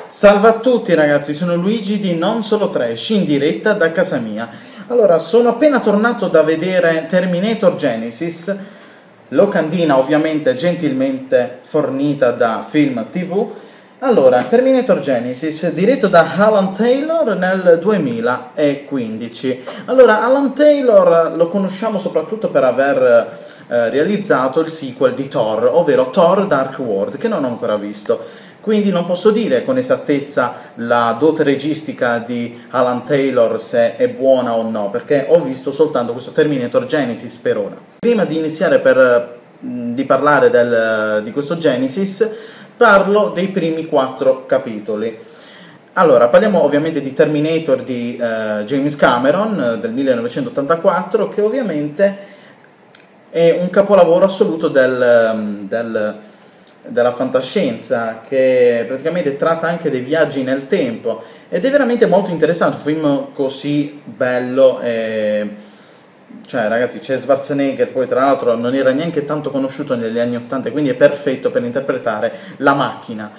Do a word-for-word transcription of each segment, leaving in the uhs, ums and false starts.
Salve a tutti ragazzi, sono Luigi di Non Solo Trash, in diretta da casa mia. Allora, sono appena tornato da vedere Terminator Genesis, locandina ovviamente gentilmente fornita da Film tivù. Allora, Terminator Genesis, diretto da Alan Taylor nel duemilaquindici. Allora, Alan Taylor lo conosciamo soprattutto per aver eh, realizzato il sequel di Thor, ovvero Thor Dark World, che non ho ancora visto. Quindi non posso dire con esattezza la dote registica di Alan Taylor se è buona o no, perché ho visto soltanto questo Terminator Genesis per ora. Prima di iniziare per, di parlare del, di questo Genesis, parlo dei primi quattro capitoli. Allora, parliamo ovviamente di Terminator di uh, James Cameron del millenovecentottantaquattro, che ovviamente è un capolavoro assoluto del... del della fantascienza, che praticamente tratta anche dei viaggi nel tempo ed è veramente molto interessante, un film così bello e... cioè ragazzi, c'è Schwarzenegger, poi tra l'altro non era neanche tanto conosciuto negli anni ottanta, quindi è perfetto per interpretare la macchina.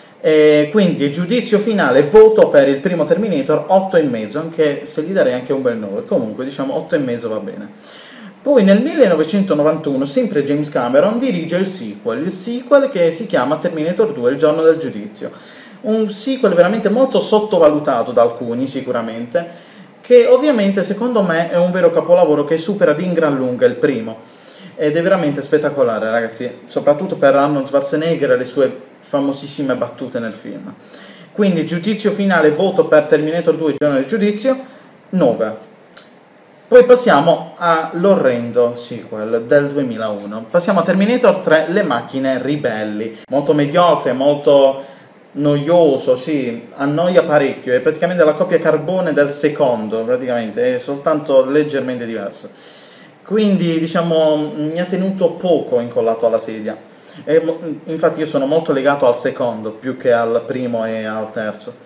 E quindi giudizio finale, voto per il primo Terminator otto e mezzo, anche se gli darei anche un bel nove, comunque diciamo otto e mezzo va bene. Poi nel millenovecentonovantuno, sempre James Cameron dirige il sequel, il sequel che si chiama Terminator due, il giorno del giudizio. Un sequel veramente molto sottovalutato da alcuni sicuramente, che ovviamente secondo me è un vero capolavoro che supera di gran lunga il primo. Ed è veramente spettacolare ragazzi, soprattutto per Arnold Schwarzenegger e le sue famosissime battute nel film. Quindi giudizio finale, voto per Terminator due, il giorno del giudizio, nove. Poi passiamo all'orrendo sequel del duemilauno. Passiamo a Terminator tre, le macchine ribelli. Molto mediocre, molto noioso, sì, annoia parecchio. È praticamente la copia carbone del secondo, praticamente, è soltanto leggermente diverso. Quindi, diciamo, mi ha tenuto poco incollato alla sedia. E, infatti io sono molto legato al secondo, più che al primo e al terzo.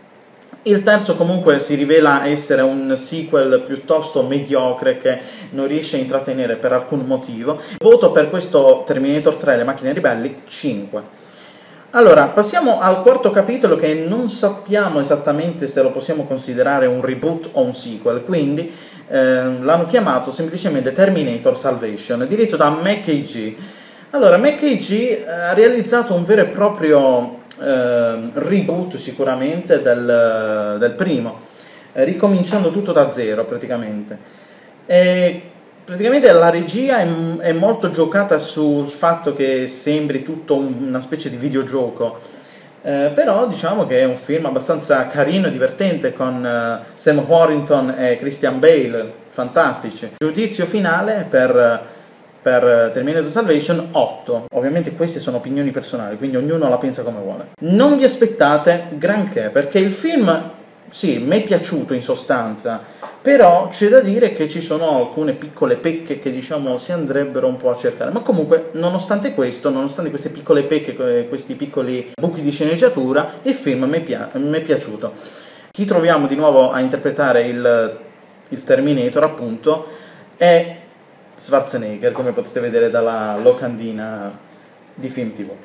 Il terzo comunque si rivela essere un sequel piuttosto mediocre che non riesce a intrattenere per alcun motivo. Voto per questo Terminator tre, le macchine ribelli, cinque. Allora, passiamo al quarto capitolo che non sappiamo esattamente se lo possiamo considerare un reboot o un sequel, quindi eh, l'hanno chiamato semplicemente Terminator Salvation, diretto da McKay. Allora, McKay ha realizzato un vero e proprio Uh, reboot sicuramente del, del primo, eh, ricominciando tutto da zero praticamente. E praticamente la regia è, è molto giocata sul fatto che sembri tutto un, una specie di videogioco, eh, però diciamo che è un film abbastanza carino e divertente con uh, Sam Worthington e Christian Bale fantastici. Giudizio finale per per Terminator Salvation otto. Ovviamente queste sono opinioni personali, quindi ognuno la pensa come vuole. Non vi aspettate granché, perché il film, sì, mi è piaciuto in sostanza, però c'è da dire che ci sono alcune piccole pecche che diciamo si andrebbero un po' a cercare, ma comunque nonostante questo, nonostante queste piccole pecche, questi piccoli buchi di sceneggiatura, il film mi è piaciuto. Chi troviamo di nuovo a interpretare il, il Terminator appunto è Schwarzenegger, come potete vedere dalla locandina di Film tivù.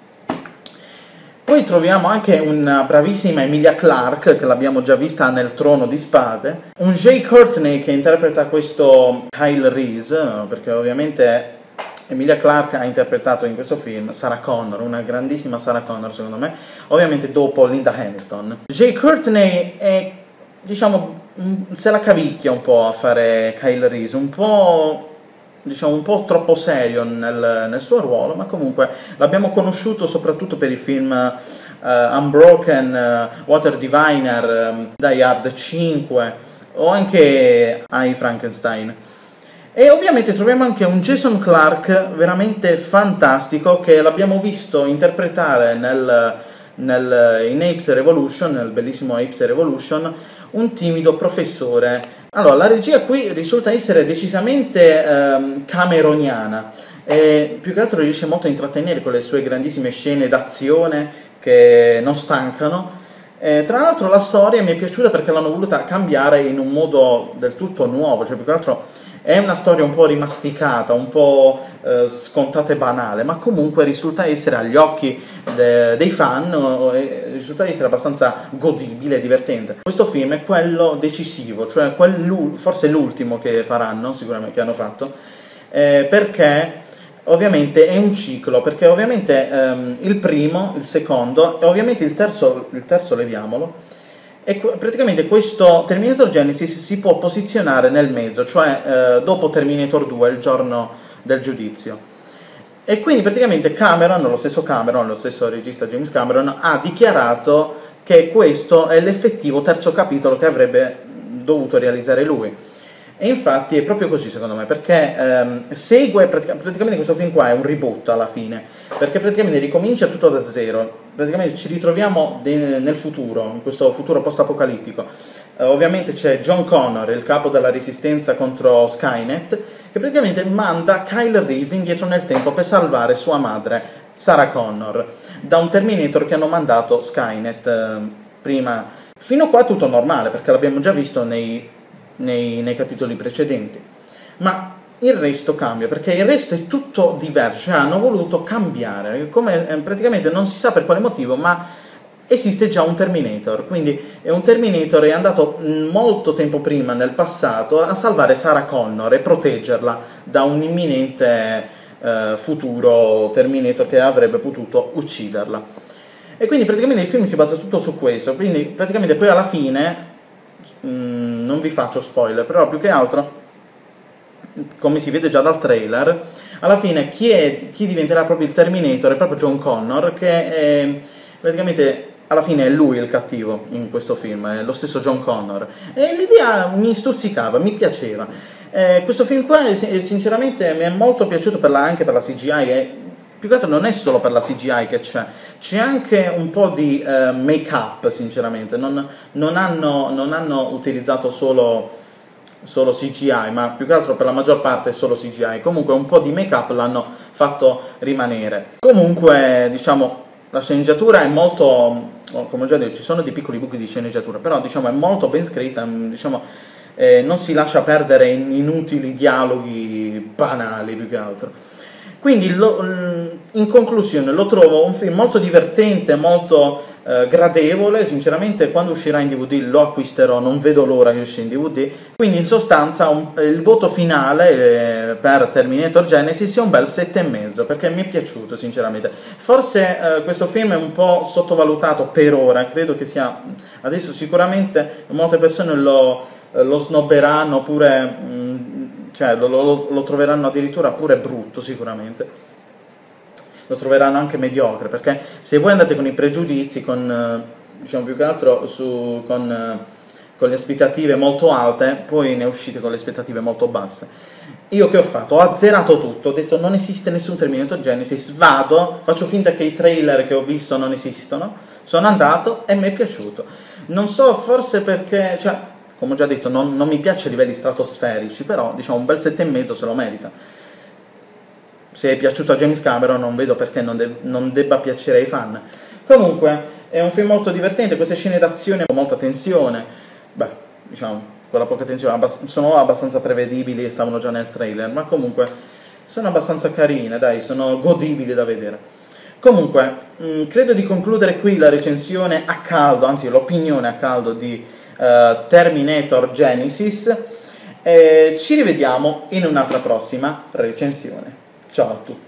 Poi troviamo anche una bravissima Emilia Clarke, che l'abbiamo già vista nel Trono di Spade, un Jai Courtney che interpreta questo Kyle Reese, perché ovviamente Emilia Clarke ha interpretato in questo film Sarah Connor, una grandissima Sarah Connor secondo me, ovviamente dopo Linda Hamilton. Jai Courtney è, diciamo, se la cavicchia un po' a fare Kyle Reese, un po'... diciamo un po' troppo serio nel, nel suo ruolo, ma comunque l'abbiamo conosciuto soprattutto per i film uh, Unbroken, uh, Water Diviner, um, Die Hard cinque o anche I Frankenstein. E ovviamente troviamo anche un Jason Clarke veramente fantastico che l'abbiamo visto interpretare nel, nel, in Apes Revolution, nel bellissimo Apes Revolution, un timido professore. Allora, la regia qui risulta essere decisamente ehm, cameroniana e più che altro riesce molto a intrattenere con le sue grandissime scene d'azione che non stancano. E, tra l'altro la storia mi è piaciuta perché l'hanno voluta cambiare in un modo del tutto nuovo, cioè più che altro È una storia un po' rimasticata, un po' eh, scontata e banale, ma comunque risulta essere agli occhi de dei fan, eh, risulta essere abbastanza godibile e divertente. Questo film è quello decisivo, cioè forse l'ultimo che faranno, sicuramente che hanno fatto, eh, perché ovviamente è un ciclo, perché ovviamente ehm, il primo, il secondo e ovviamente il terzo, il terzo leviamolo, e praticamente questo Terminator Genesis si può posizionare nel mezzo, cioè eh, dopo Terminator due, il giorno del giudizio. E quindi praticamente Cameron, lo stesso Cameron, lo stesso regista James Cameron, ha dichiarato che questo è l'effettivo terzo capitolo che avrebbe dovuto realizzare lui. E infatti è proprio così secondo me, perché ehm, segue, pratica praticamente questo film qua è un reboot alla fine, perché praticamente ricomincia tutto da zero, praticamente ci ritroviamo nel futuro, in questo futuro post-apocalittico. Eh, ovviamente c'è John Connor, il capo della resistenza contro Skynet, che praticamente manda Kyle Reese indietro nel tempo per salvare sua madre, Sarah Connor, da un Terminator che hanno mandato Skynet eh, prima. Fino a qua tutto normale, perché l'abbiamo già visto nei Nei, nei capitoli precedenti, ma il resto cambia, perché il resto è tutto diverso, cioè hanno voluto cambiare, come eh, praticamente non si sa per quale motivo, ma esiste già un Terminator, quindi è un Terminator è andato molto tempo prima nel passato a salvare Sarah Connor e proteggerla da un imminente eh, futuro Terminator che avrebbe potuto ucciderla. E quindi praticamente il film si basa tutto su questo, quindi praticamente poi alla fine Mm, non vi faccio spoiler, però più che altro, come si vede già dal trailer, alla fine chi, è, chi diventerà proprio il Terminator è proprio John Connor, che è, praticamente alla fine è lui il cattivo in questo film, è lo stesso John Connor, e l'idea mi stuzzicava, mi piaceva. Eh, questo film qua sinceramente mi è molto piaciuto per la, anche per la C G I, che più che altro non è solo per la C G I che c'è, c'è anche un po' di uh, make-up, sinceramente, non, non, hanno, non hanno utilizzato solo, solo C G I, ma più che altro per la maggior parte è solo C G I, comunque un po' di make-up l'hanno fatto rimanere. Comunque, diciamo, la sceneggiatura è molto, come ho già detto, ci sono dei piccoli buchi di sceneggiatura, però diciamo è molto ben scritta, diciamo, eh, non si lascia perdere in inutili dialoghi banali, più che altro. Quindi lo, in conclusione lo trovo un film molto divertente, molto eh, gradevole, sinceramente quando uscirà in D V D lo acquisterò, non vedo l'ora che uscirà in D V D, quindi in sostanza un, il voto finale eh, per Terminator Genesis è un bel sette e mezzo, perché mi è piaciuto sinceramente. Forse eh, questo film è un po' sottovalutato per ora, credo che sia, adesso sicuramente molte persone lo, lo snobberanno oppure... Mh, cioè lo, lo, lo troveranno addirittura pure brutto sicuramente, lo troveranno anche mediocre, perché se voi andate con i pregiudizi, con diciamo più che altro su, con, con le aspettative molto alte, poi ne uscite con le aspettative molto basse. Io che ho fatto? Ho azzerato tutto, ho detto non esiste nessun Terminator Genesis, vado, faccio finta che i trailer che ho visto non esistono, sono andato e mi è piaciuto. Non so, forse perché... Cioè, come ho già detto, non, non mi piace a livelli stratosferici, però diciamo un bel sette e mezzo se lo merita. Se è piaciuto a James Cameron non vedo perché non, de non debba piacere ai fan. Comunque è un film molto divertente, queste scene d'azione con molta tensione, beh, diciamo, con la poca tensione, abbast sono abbastanza prevedibili e stavano già nel trailer, ma comunque sono abbastanza carine, dai, sono godibili da vedere. Comunque, mh, credo di concludere qui la recensione a caldo, anzi l'opinione a caldo di Uh, Terminator Genesis, e ci rivediamo in un'altra prossima recensione. Ciao a tutti.